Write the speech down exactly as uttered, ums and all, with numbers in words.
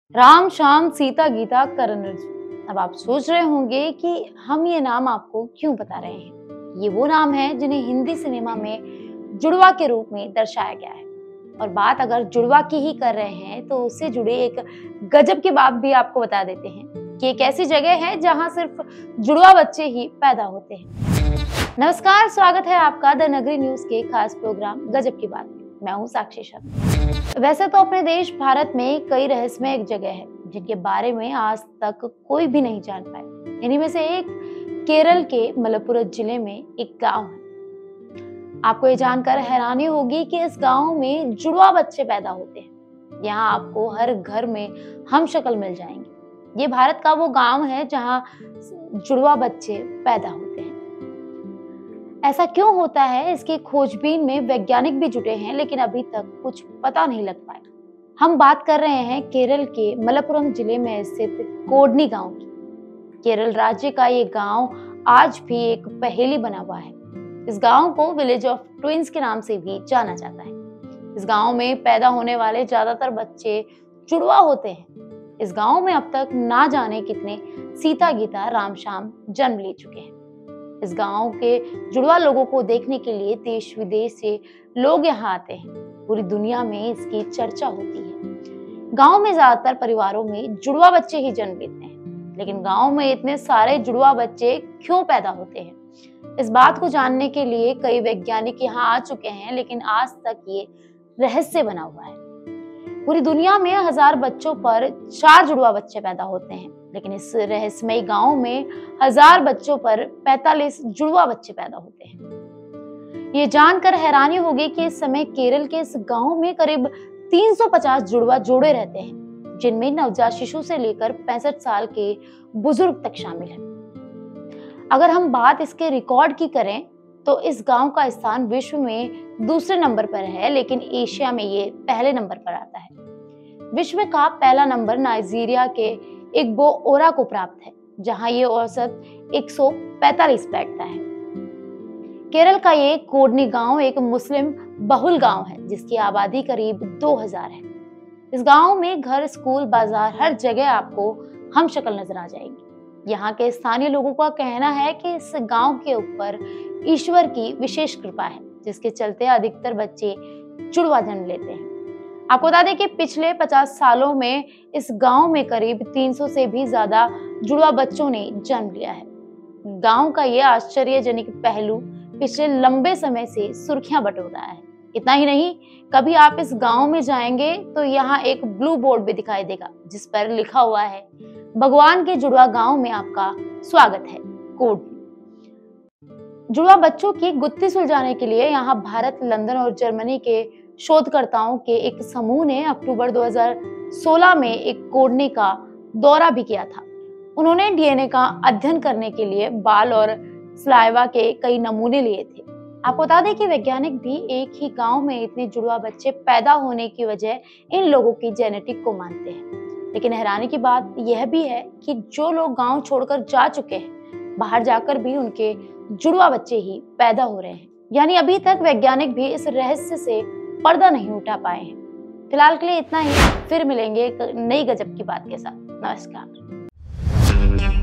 राम श्याम सीता गीता करण अर्जुन। अब आप सोच रहे होंगे कि हम ये नाम आपको क्यों बता रहे हैं। ये वो नाम है जिन्हें हिंदी सिनेमा में जुड़वा के रूप में दर्शाया गया है। और बात अगर जुड़वा की ही कर रहे हैं तो उससे जुड़े एक गजब की बात भी आपको बता देते हैं कि एक ऐसी जगह है जहां सिर्फ जुड़वा बच्चे ही पैदा होते हैं। नमस्कार, स्वागत है आपका द नगरी न्यूज के खास प्रोग्राम गजब की बात में। मैं हूं साक्षी शर्मा। वैसे तो अपने देश भारत में कई रहस्यमय एक जगह है जिनके बारे में आज तक कोई भी नहीं जान पाए। इन्हीं में से एक केरल के मलप्पुरम जिले में एक गांव है। आपको ये जानकर हैरानी होगी कि इस गांव में जुड़वा बच्चे पैदा होते हैं। यहाँ आपको हर घर में हम शक्ल मिल जाएंगे। ये भारत का वो गांव है जहाँ जुड़वा बच्चे पैदा होते हैं। ऐसा क्यों होता है, इसकी खोजबीन में वैज्ञानिक भी जुटे हैं, लेकिन अभी तक कुछ पता नहीं लग पाया। हम बात कर रहे हैं केरल के मलप्पुरम जिले में स्थित कोडनी गांव की। केरल राज्य का ये गांव आज भी एक पहेली बना हुआ है। इस गांव को विलेज ऑफ ट्विंस के नाम से भी जाना जाता है। इस गांव में पैदा होने वाले ज्यादातर बच्चे जुड़वा होते हैं। इस गांव में अब तक ना जाने कितने सीता गीता राम श्याम जन्म ले चुके हैं। इस गांव के जुड़वा लोगों को देखने के लिए देश विदेश से लोग यहाँ आते हैं। पूरी दुनिया में इसकी चर्चा होती है। गांव में ज्यादातर परिवारों में जुड़वा बच्चे ही जन्म लेते हैं, लेकिन गांव में इतने सारे जुड़वा बच्चे क्यों पैदा होते हैं, इस बात को जानने के लिए कई वैज्ञानिक यहाँ आ चुके हैं, लेकिन आज तक ये रहस्य बना हुआ है। पूरी दुनिया में हजार बच्चों पर चार जुड़वा बच्चे पैदा होते हैं, लेकिन इस रहस्यमय गांव में हजार बच्चों पर पैंतालीस जुड़वा बच्चे पैदा होते हैं। ये जानकर हैरानी होगी कि इस समय केरल के इस गांव में करीब तीन सौ पचास जुड़वा जोड़े रहते हैं, जिनमें नवजात शिशु से लेकर पैंसठ साल के बुजुर्ग तक शामिल हैं। अगर हम बात इसके रिकॉर्ड की करें तो इस गांव का स्थान विश्व में दूसरे नंबर पर है, लेकिन एशिया में ये पहले नंबर पर आता है। विश्व का पहला नंबर नाइजीरिया के इग्बो ओरा को प्राप्त है, जहां ये औसत एक सौ पैंतालीस बैठता है। केरल का ये कोडनी गांव एक मुस्लिम बहुल गांव है, जिसकी आबादी करीब दो हज़ार है। इस गांव में घर, स्कूल, बाजार, हर जगह आपको हम शक्ल नजर आ जाएगी। यहाँ के स्थानीय लोगों का कहना है कि इस गांव के ऊपर ईश्वर की विशेष कृपा है, जिसके चलते अधिकतर बच्चे जुड़वा जन्म लेते हैं। आपको बता दें कि पिछले पचास सालों में इस गांव में करीब तीन सौ से भी ज्यादा जुड़वा बच्चों ने जन्म लिया है। गांव का ये आश्चर्यजनक पहलू पिछले लंबे समय से सुर्खियां बटोर रहा है। इतना ही नहीं, कभी आप इस गांव में जाएंगे तो यहाँ एक ब्लू बोर्ड भी दिखाई देगा, जिस पर लिखा हुआ है, भगवान के जुड़वा गांव में आपका स्वागत है, कोड। जुड़वा बच्चों की गुत्थी सुलझाने के लिए यहाँ भारत, लंदन और जर्मनी के शोधकर्ताओं के एक समूह ने अक्टूबर दो हज़ार सोलह में एक कोडनी का दौरा भी किया था। उन्होंने डीएनए का अध्ययन करने के लिए बाल और सलाइवा के कई नमूने लिए थे। आपको बता दें कि वैज्ञानिक भी एक ही गांव में इतने जुड़वा बच्चे पैदा होने की वजह इन लोगों की जेनेटिक को मानते हैं। लेकिन हैरानी की बात यह भी है कि जो लोग गांव छोड़कर जा चुके हैं, बाहर जाकर भी उनके जुड़वा बच्चे ही पैदा हो रहे हैं। यानी अभी तक वैज्ञानिक भी इस रहस्य से पर्दा नहीं उठा पाए हैं। फिलहाल के लिए इतना ही। फिर मिलेंगे एक नई गजब की बात के साथ। नमस्कार।